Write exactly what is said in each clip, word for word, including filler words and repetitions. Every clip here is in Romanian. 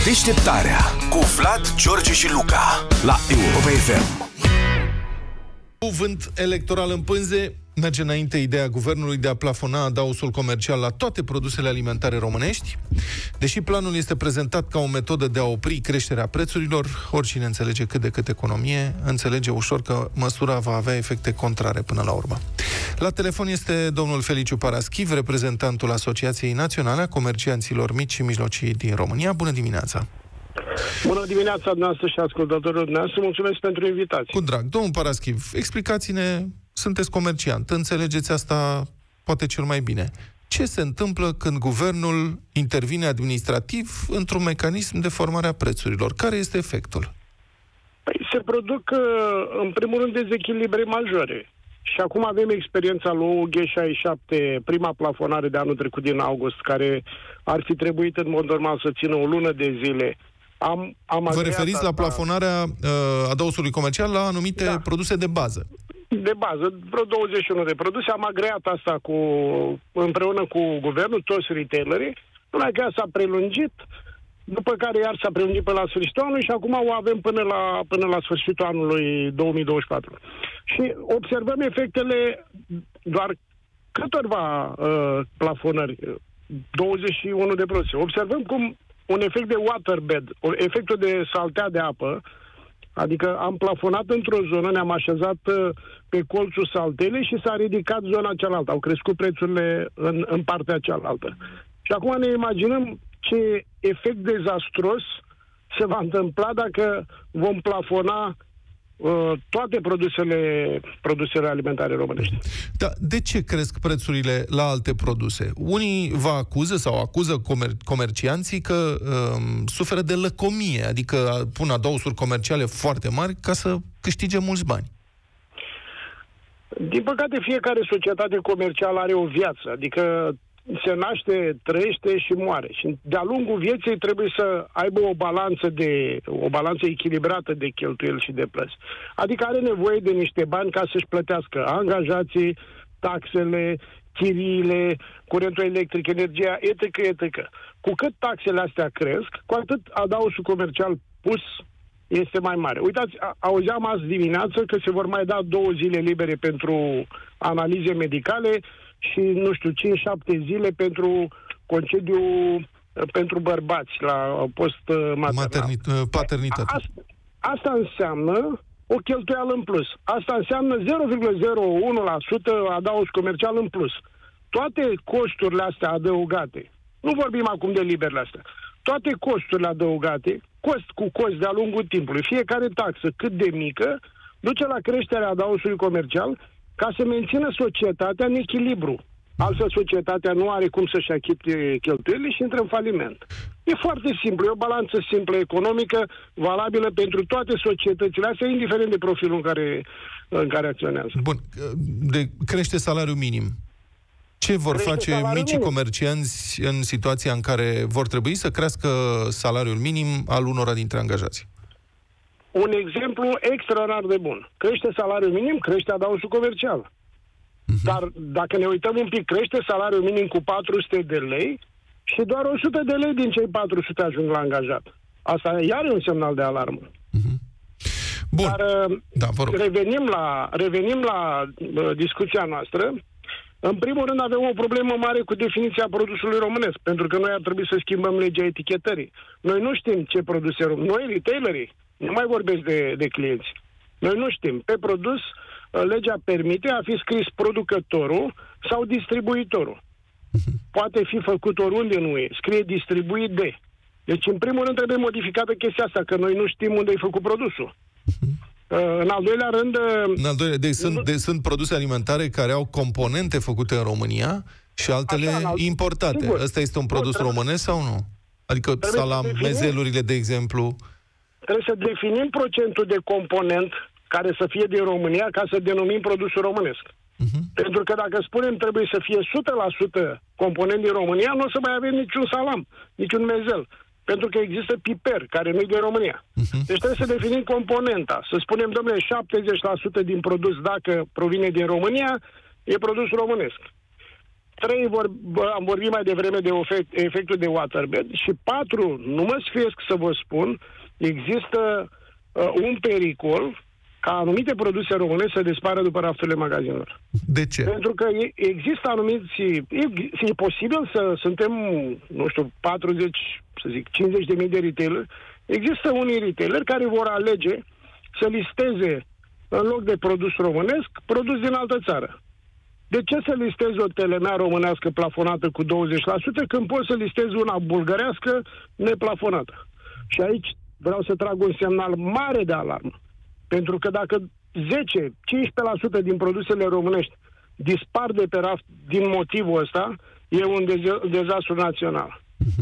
Deșteptarea cu Vlad, George și Luca la Europa F M. Cuvânt electoral în pânze. Merge înainte ideea guvernului de a plafona adaosul comercial la toate produsele alimentare românești. Deși planul este prezentat ca o metodă de a opri creșterea prețurilor, oricine înțelege cât de cât economie, înțelege ușor că măsura va avea efecte contrare până la urmă. La telefon este domnul Feliciu Paraschiv, reprezentantul Asociației Naționale a Comercianților Mici și Mijlocii din România. Bună dimineața! Bună dimineața dumneavoastră și ascultătorilor dumneavoastră. Mulțumesc pentru invitație. Cu drag. Domnul Paraschiv, explicați-ne, sunteți comerciant, înțelegeți asta poate cel mai bine. Ce se întâmplă când guvernul intervine administrativ într-un mecanism de formare a prețurilor? Care este efectul? Păi se produc, în primul rând, dezechilibre majore. Și acum avem experiența lui U G șaizeci și șapte, prima plafonare de anul trecut din august, care ar fi trebuit în mod normal să țină o lună de zile. Am, am Vă referiți asta la plafonarea uh, adaosului comercial la anumite da. produse de bază? De bază, vreo douăzeci și unu de produse. Am agreat asta cu, împreună cu guvernul, toți retailerii. Până că s-a prelungit, după care iar s-a prelungit până la sfârșitul anului și acum o avem până la, până la sfârșitul anului două mii douăzeci și patru. Și observăm efectele doar câtorva uh, plafonări, douăzeci și unu de produse. Observăm cum un efect de waterbed, efectul de saltea de apă, adică am plafonat într-o zonă, ne-am așezat pe colțul saltelei și s-a ridicat zona cealaltă. Au crescut prețurile în, în partea cealaltă. Și acum ne imaginăm ce efect dezastros se va întâmpla dacă vom plafona uh, toate produsele, produsele alimentare românești. Da, de ce cresc prețurile la alte produse? Unii vă acuză sau acuză comer- comercianții că um, suferă de lăcomie, adică pun adaosuri comerciale foarte mari ca să câștige mulți bani. Din păcate, fiecare societate comercială are o viață, adică se naște, trăiește și moare. Și de-a lungul vieții trebuie să aibă o balanță de o balanță echilibrată de cheltuieli și de plăți. Adică are nevoie de niște bani ca să-și plătească angajații, taxele, chiriile, curentul electric, energia, et cetera, et cetera. Cu cât taxele astea cresc, cu atât adaosul comercial pus este mai mare. Uitați, auzeam azi dimineață că se vor mai da două zile libere pentru analize medicale și, nu știu, cinci șapte zile pentru concediu pentru bărbați la post maternal. Paternitate. Asta, asta înseamnă o cheltuială în plus. Asta înseamnă zero virgulă zero unu la sută adaos comercial în plus. Toate costurile astea adăugate, nu vorbim acum de liberele astea, toate costurile adăugate, cost cu cost de-a lungul timpului, fiecare taxă cât de mică, duce la creșterea adaosului comercial ca să mențină societatea în echilibru. Altfel, societatea nu are cum să-și achite cheltuielile și intră în faliment. E foarte simplu, e o balanță simplă economică, valabilă pentru toate societățile astea, indiferent de profilul în care, în care acționează. Bun. De crește salariul minim. Ce vor crește face micii minim. comercianți în situația în care vor trebui să crească salariul minim al unora dintre angajați? Un exemplu extraordinar de bun. Crește salariul minim, crește adaosul comercial. Uh-huh. Dar dacă ne uităm un pic, crește salariul minim cu patru sute de lei și doar o sută de lei din cei patru sute ajung la angajat. Asta iar e un semnal de alarmă. Uh-huh. Bun. Dar da, vă rog. revenim la, revenim la uh, discuția noastră. În primul rând avem o problemă mare cu definiția produsului românesc, pentru că noi ar trebui să schimbăm legea etichetării. Noi nu știm ce produse românești. Noi, retailerii, nu mai vorbesc de, de clienți. Noi nu știm. Pe produs, legea permite a fi scris producătorul sau distribuitorul. Poate fi făcut oriunde în U E. Scrie distribuit de. Deci, în primul rând, trebuie modificată chestia asta, că noi nu știm unde e făcut produsul. În al doilea rând... În al doilea, deci sunt, de, sunt produse alimentare care au componente făcute în România și altele așa, importate. Sigur. Ăsta este un produs trebuie, românesc sau nu? Adică salam, mezelurile, de exemplu... Trebuie să definim procentul de component care să fie din România ca să denumim produsul românesc. Uh-huh. Pentru că dacă spunem trebuie să fie o sută la sută component din România, nu o să mai avem niciun salam, niciun mezel. Pentru că există piper, care nu e din România. Uh-huh. Deci trebuie să definim componenta. Să spunem, domnule, șaptezeci la sută din produs, dacă provine din România, e produs românesc. trei, vor, am vorbit mai devreme de efect, efectul de waterbed și patru, nu mă sfiesc să vă spun, există uh, un pericol ca anumite produse românești să dispară după rafturile magazinelor. De ce? Pentru că există anumiți... E, e posibil să suntem, nu știu, patruzeci, să zic, cincizeci de mii de retaileri. Există unii retaileri care vor alege să listeze, în loc de produs românesc, produs din altă țară. De ce să listezi o telemea românească plafonată cu douăzeci la sută când poți să listezi una bulgărească neplafonată? Și aici vreau să trag un semnal mare de alarmă. Pentru că dacă zece cincisprezece la sută din produsele românești dispar de pe raft din motivul ăsta, e un dez- dezastru național.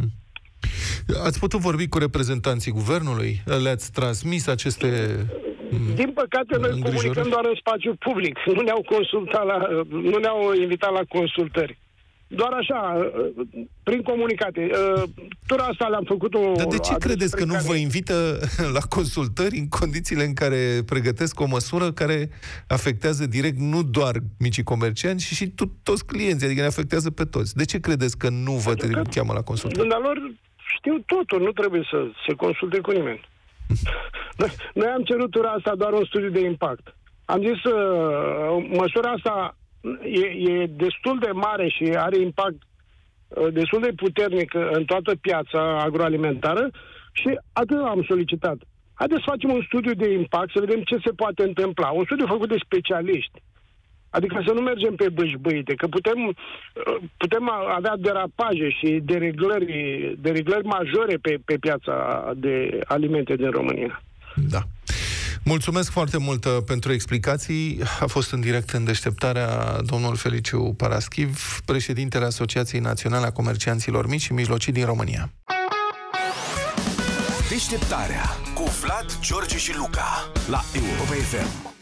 Ați putut vorbi cu reprezentanții guvernului? Le-ați transmis aceste Din păcate, noi comunicăm doar în spațiu public. Nu ne-au consultat la, nu ne-au invitat la consultări. Doar așa, prin comunicate. Tura asta le-am făcut-o... Dar de ce credeți că nu vă invită la consultări în condițiile în care pregătesc o măsură care afectează direct nu doar micii comercianți, ci și to- toți clienții, adică ne afectează pe toți? De ce credeți că nu vă că cheamă la consultări? Dumnealor știu totul, nu trebuie să se consulte cu nimeni. Noi, noi am cerut tura asta doar un studiu de impact. Am zis, uh, măsura asta e, e destul de mare și are impact uh, destul de puternic în toată piața agroalimentară și atât am solicitat. Haideți să facem un studiu de impact, să vedem ce se poate întâmpla. Un studiu făcut de specialiști. Adică să nu mergem pe bâșbâite, că putem, putem avea derapaje și dereglări, dereglări majore pe, pe piața de alimente din România. Da. Mulțumesc foarte mult pentru explicații. A fost în direct în Deșteptarea domnul Feliciu Paraschiv, președintele Asociației Naționale a Comercianților Mici și Mijlocii din România. Deșteptarea cu Vlad, George și Luca la Europa F M.